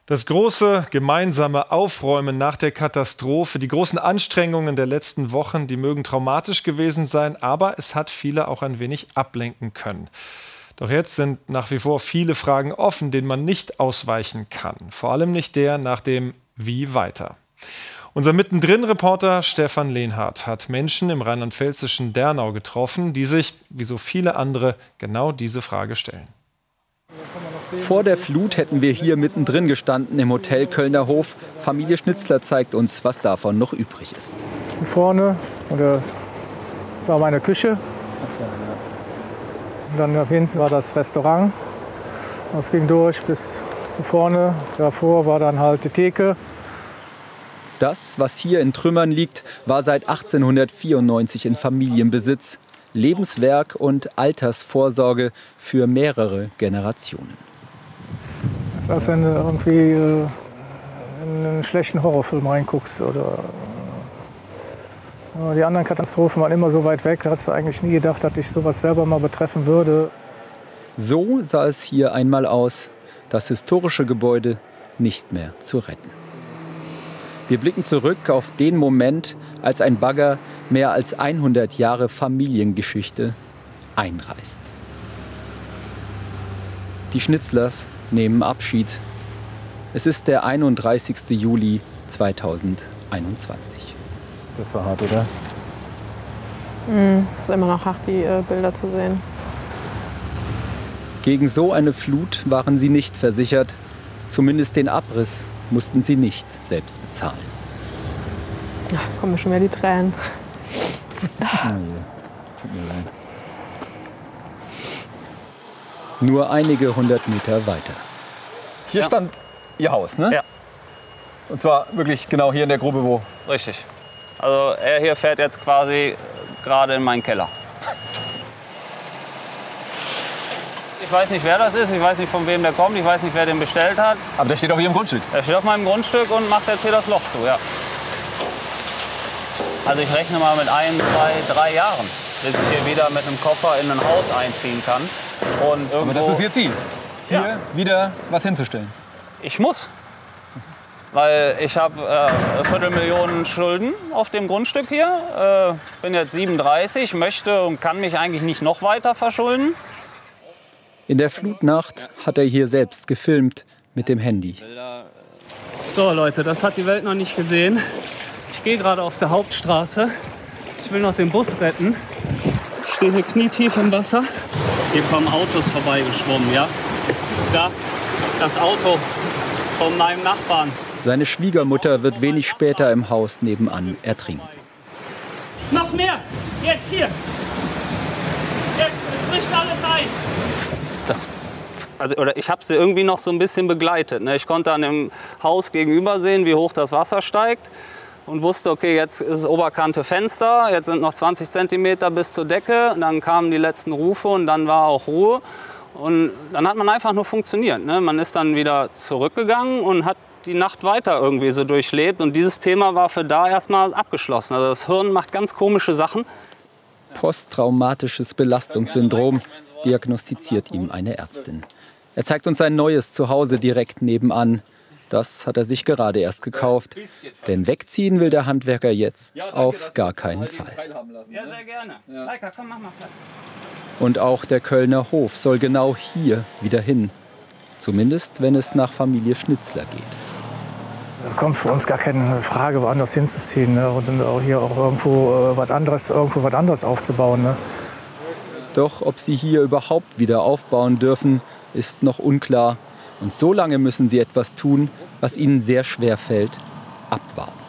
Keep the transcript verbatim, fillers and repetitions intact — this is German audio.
Das große gemeinsame Aufräumen nach der Katastrophe, die großen Anstrengungen der letzten Wochen, die mögen traumatisch gewesen sein, aber es hat viele auch ein wenig ablenken können. Doch jetzt sind nach wie vor viele Fragen offen, denen man nicht ausweichen kann. Vor allem nicht der nach dem Wie weiter. Unser Mittendrin-Reporter Stefan Lehnhardt hat Menschen im rheinland-pfälzischen Dernau getroffen, die sich, wie so viele andere, genau diese Frage stellen. Vor der Flut hätten wir hier mittendrin gestanden im Hotel Kölner Hof. Familie Schnitzler zeigt uns, was davon noch übrig ist. Hier vorne das war meine Küche. Und dann da hinten war das Restaurant. Das ging durch bis vorne. Davor war dann halt die Theke. Das, was hier in Trümmern liegt, war seit achtzehnhundertvierundneunzig in Familienbesitz. Lebenswerk und Altersvorsorge für mehrere Generationen. Das ist, als wenn du irgendwie äh, in einen schlechten Horrorfilm reinguckst. Oder, äh, die anderen Katastrophen waren immer so weit weg, da hast du eigentlich nie gedacht, dass dich sowas selber mal betreffen würde. So sah es hier einmal aus, das historische Gebäude nicht mehr zu retten. Wir blicken zurück auf den Moment, als ein Bagger mehr als hundert Jahre Familiengeschichte einreißt. Die Schnitzlers nehmen Abschied. Es ist der einunddreißigste Juli zweitausendeinundzwanzig. Das war hart, oder? Mm, es ist immer noch hart, die äh, Bilder zu sehen. Gegen so eine Flut waren sie nicht versichert. Zumindest den Abriss mussten sie nicht selbst bezahlen. Ja, kommen mir schon wieder die Tränen. Tut mir leid. Nur einige hundert Meter weiter. Hier ja. stand Ihr Haus, ne? Ja. Und zwar wirklich genau hier in der Grube, wo? Richtig. Also er hier fährt jetzt quasi gerade in meinen Keller. Ich weiß nicht, wer das ist, ich weiß nicht, von wem der kommt, ich weiß nicht, wer den bestellt hat. Aber der steht auf Ihrem Grundstück? Der steht auf meinem Grundstück und macht jetzt hier das Loch zu, ja. Also ich rechne mal mit ein, zwei, drei Jahren, bis ich hier wieder mit einem Koffer in ein Haus einziehen kann. Und irgendwo, aber das ist Ihr Ziel, hier ja. wieder was hinzustellen? Ich muss. Weil ich habe äh, eine Viertelmillion Schulden auf dem Grundstück hier. Äh, bin jetzt siebenunddreißig, möchte und kann mich eigentlich nicht noch weiter verschulden. In der Flutnacht hat er hier selbst gefilmt mit dem Handy. So Leute, das hat die Welt noch nicht gesehen. Ich gehe gerade auf der Hauptstraße. Ich will noch den Bus retten. Ich stehe hier knietief im Wasser. Hier kommen Autos vorbeigeschwommen, ja. Da, das Auto von meinem Nachbarn. Seine Schwiegermutter wird wenig später im Haus nebenan ertrinken. Noch mehr! Jetzt hier! Jetzt, es bricht alles ein! Das, also, oder ich habe sie irgendwie noch so ein bisschen begleitet. Ne? Ich konnte an dem Haus gegenüber sehen, wie hoch das Wasser steigt. Und wusste, okay, jetzt ist Oberkante Fenster, jetzt sind noch zwanzig Zentimeter bis zur Decke. Dann kamen die letzten Rufe und dann war auch Ruhe. Und dann hat man einfach nur funktioniert. Ne? Man ist dann wieder zurückgegangen und hat die Nacht weiter irgendwie so durchlebt. Und dieses Thema war für da erstmal abgeschlossen. Also das Hirn macht ganz komische Sachen. Posttraumatisches Belastungssyndrom, diagnostiziert ihm eine Ärztin. Er zeigt uns sein neues Zuhause direkt nebenan. Das hat er sich gerade erst gekauft. Denn wegziehen will der Handwerker jetzt auf gar keinen Fall. Ja, sehr gerne. Leika, komm, mach mal Platz. Und auch der Kölner Hof soll genau hier wieder hin. Zumindest, wenn es nach Familie Schnitzler geht. Da kommt für uns gar keine Frage, woanders hinzuziehen, ne? Und dann auch hier auch irgendwo äh, was anderes, irgendwo was anderes aufzubauen. Ne? Doch ob sie hier überhaupt wieder aufbauen dürfen, ist noch unklar. Und so lange müssen sie etwas tun, was ihnen sehr schwer fällt: abwarten.